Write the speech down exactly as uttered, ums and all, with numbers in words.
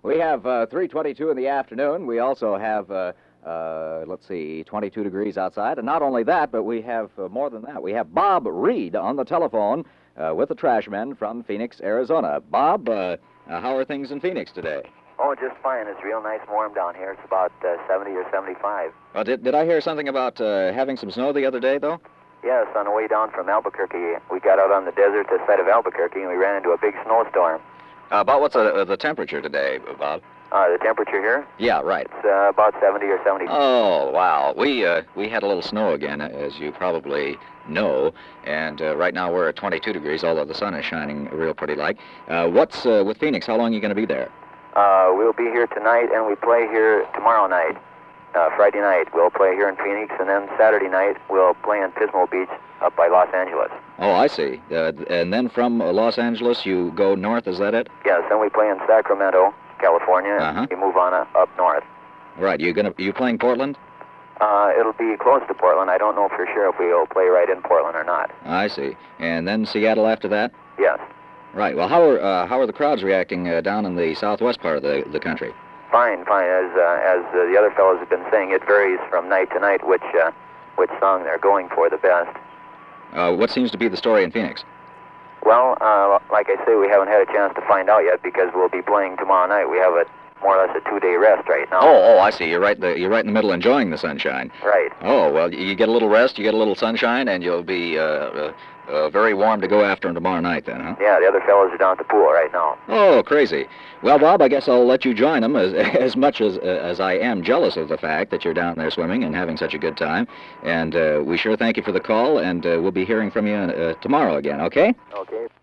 We have uh, three twenty-two in the afternoon. We also have, uh, uh, let's see, twenty-two degrees outside. And not only that, but we have uh, more than that. We have Bob Reed on the telephone uh, with the Trashmen from Phoenix, Arizona. Bob, uh, uh, how are things in Phoenix today? Oh, just fine. It's real nice and warm down here. It's about uh, seventy or seventy-five. Uh, did, did I hear something about uh, having some snow the other day, though? Yes, on the way down from Albuquerque, we got out on the desert to the side of Albuquerque, and we ran into a big snowstorm. Uh, about what's uh, the temperature today, Bob? Uh, the temperature here? Yeah, right. It's uh, about seventy or seventy. Oh, wow. We uh, we had a little snow again, as you probably know, and uh, right now we're at twenty-two degrees, although the sun is shining real pretty like. Uh, what's uh, with Phoenix? How long are you going to be there? Uh, we'll be here tonight, and we play here tomorrow night. Uh, Friday night, we'll play here in Phoenix, and then Saturday night, we'll play in Pismo Beach up by Los Angeles. Oh, I see. Uh, and then from uh, Los Angeles, you go north, is that it? Yes, then we play in Sacramento, California, Uh-huh. and we move on uh, up north. Right. You gonna you playing Portland? Uh, it'll be close to Portland. I don't know for sure if we'll play right in Portland or not. I see. And then Seattle after that? Yes. Right. Well, how are uh, how are the crowds reacting uh, down in the southwest part of the the country? Fine, fine. As uh, as uh, the other fellows have been saying, it varies from night to night which uh, which song they're going for the best. Uh, what seems to be the story in Phoenix? Well, uh, like I say, we haven't had a chance to find out yet because we'll be playing tomorrow night. We have a more or less a two-day rest right now. Oh, oh, I see. You're right. The, you're right in the middle, enjoying the sunshine. Right. Oh, well, you get a little rest, you get a little sunshine, and you'll be uh, uh, uh, very warm to go after them tomorrow night, then, huh? Yeah, the other fellows are down at the pool right now. Oh, crazy. Well, Bob, I guess I'll let you join them as as much as uh, as I am jealous of the fact that you're down there swimming and having such a good time. And uh, we sure thank you for the call, and uh, we'll be hearing from you uh, tomorrow again. Okay? Okay.